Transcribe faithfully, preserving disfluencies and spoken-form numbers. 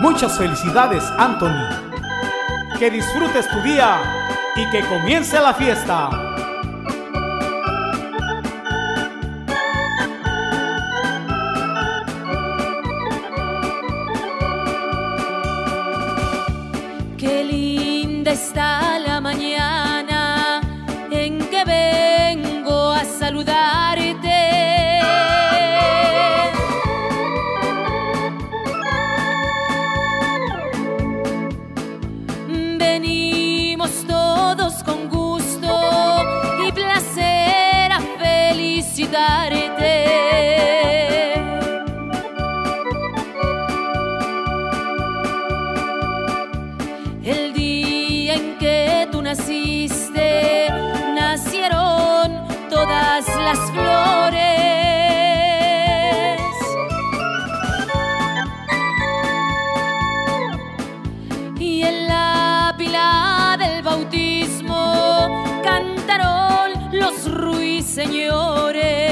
Muchas felicidades, Anthony. Que disfrutes tu día y que comience la fiesta. Qué linda está la mañana en que vengo a saludarte. Venimos todos con gusto y placer a felicitarte. El día en que tú naciste, nacieron todas las flores. Y en la pila del bautismo cantaron los ruiseñores.